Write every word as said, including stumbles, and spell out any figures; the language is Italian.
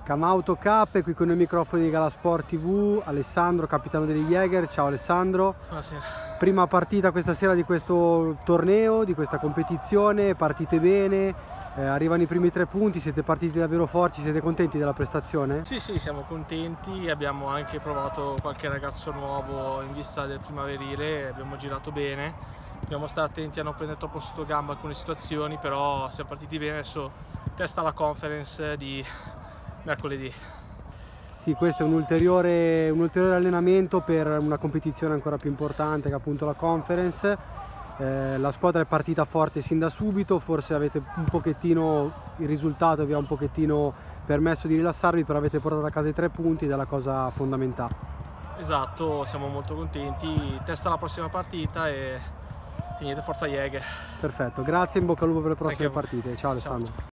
Camauto Cup è qui con i microfoni di Galasport tivù, Alessandro, capitano degli Jäger. Ciao Alessandro. Buonasera. Prima partita questa sera di questo torneo, di questa competizione, partite bene, eh, arrivano i primi tre punti, siete partiti davvero forti, siete contenti della prestazione? Sì, sì, siamo contenti, abbiamo anche provato qualche ragazzo nuovo in vista del primaverile, abbiamo girato bene, dobbiamo stare attenti a non prendere troppo sotto gamba alcune situazioni, però siamo partiti bene, adesso testa la conference di mercoledì. Sì, questo è un ulteriore, un ulteriore allenamento per una competizione ancora più importante che è appunto la conference. Eh, la squadra è partita forte sin da subito, forse avete un pochettino, il risultato vi ha un pochettino permesso di rilassarvi, però avete portato a casa i tre punti ed è la cosa fondamentale. Esatto, siamo molto contenti, testa la prossima partita e, e niente, forza Jäger. Perfetto, grazie, in bocca al lupo per le prossime Anche a voi. partite. Ciao Alessandro. Ciao.